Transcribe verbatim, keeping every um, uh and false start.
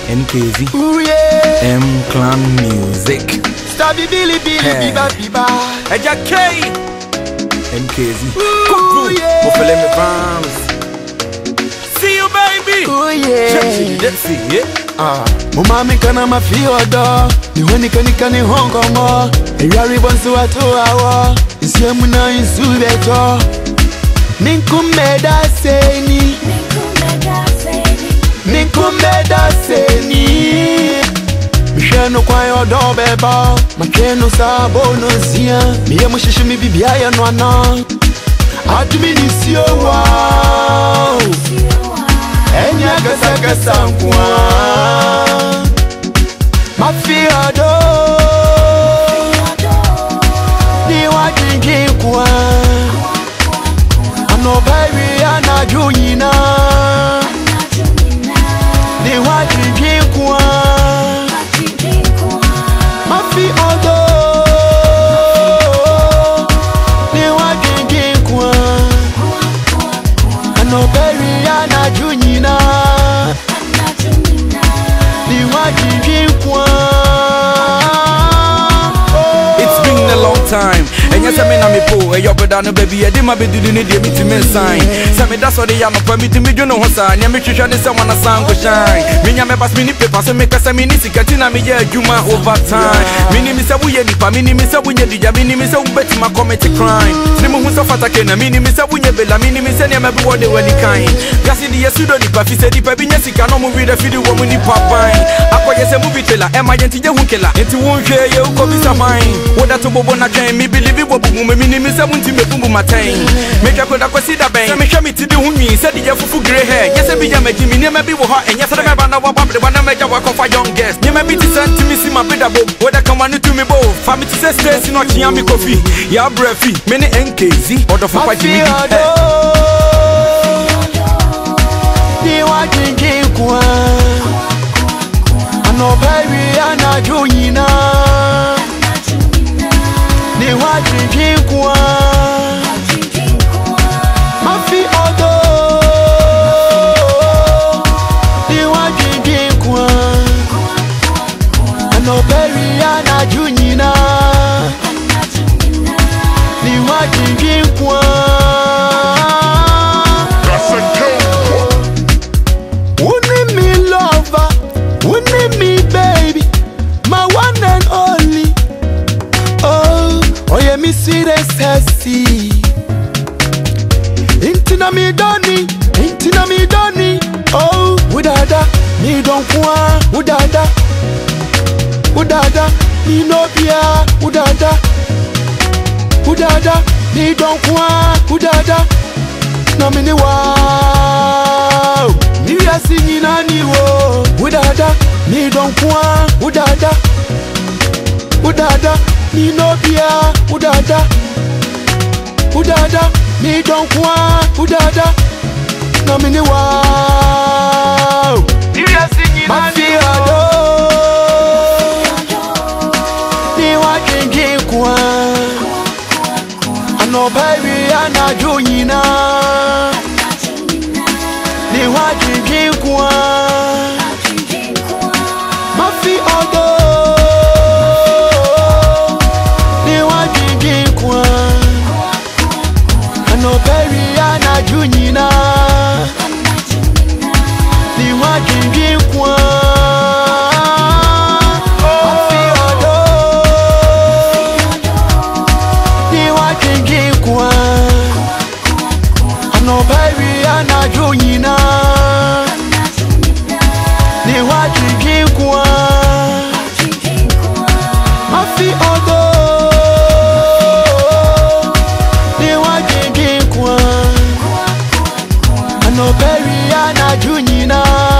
M K Z. Ooh yeah. M Clan Music. Stabby Billy Billy Hey. Biba Biba. Eja K. M K Z. Ooh yeah. Mofele me vams. See you baby. Ooh yeah. Let's see it. Ah, mumami kana mafiodo. Ni honi kani kani hongo mo. Eyari bonsu watu awo. Isiemu na insu beto. Ninkumeda seni. Ninkumeda seni. Misheno kwa yodo beba. Makeno sabo no zia. Miye mushishu mi bibia ya nwana. Atumi nisio wow. Enya gasa gasa nkwa. Mafiodo. Ni wajingi kwa. Ano baby anajuyina. Ni wajingi kwa. Mafiodo. Ni wajingi kwa. Ano baby anajuyina. Ni wajingi kwa. It's been a long time. And yes, I mean, I'm a poor. Hey, your brother, no baby, I did my baby, didn't need me to sign. Some of that's what they are not permitting me to know what's on. You make sure this someone a song go shine. Me, I'm a pass mini paper, so make us a mini sicatina, me, yeah, you my over time. Mini Miss Abuya, mini Miss Abuya, mini Miss Abuya, my committee crime. Slim who's a fatakena, mini Miss Abuya, Bella, mini Miss Any, I'm everyone they were the kind. Gassy, the Sudan, the Pafi said, the Pabinas, can no movie the video woman in Papine. I call you a movie teller, am I into your killer? Into one share, you come is a mine. What that to Bobona can me believe it, mini Miss Abuya, me my time. Make a contact with the bank, make me to do me, said the Yafu grey hair. Yes, I be a making me, never be hot, and yes, I remember now about the one I make a work of a young guest. You may be to send to me, see my brother, what I come on to me both. Family to say, stay, not Yami coffee. Ya breathy, many N K Z, or the Papa Jimmy. Ni wajingi kwa. Ano baby anajuyina. Ni wajingi kwa. Mafiodo. Ni wajingi kwa. Ano baby anajuyina. Ni wajingi kwa. Wouldn't me lover, wouldn't me baby, my one and only. Oh, oh yeah, me sweet as sassy. Intina me doni, intina me doni. Oh, udada, me don't want, udada, udada, me no bia, udada, udada, me don't want, udada, no me ni wow. Ni ya sinyi nani wo, udada, me don't want, udada, udada, me no bia, udada, udada, me don't want, udada, no me ni wow. Ni ya sinyi nani wo, ni wajingi kwa. Ano baby anajuyina. Ni wajingi kwa. Mafiodo. Ni wajingi kwa. Ano baby anajuyina. Ni wajingi kwa. Mafiodo. Ni wajingi kwa. Ano baby anajuyina. Ni wajingi kwa. Mafiodo. Ni wajingi kwa. Ano baby anajuyina.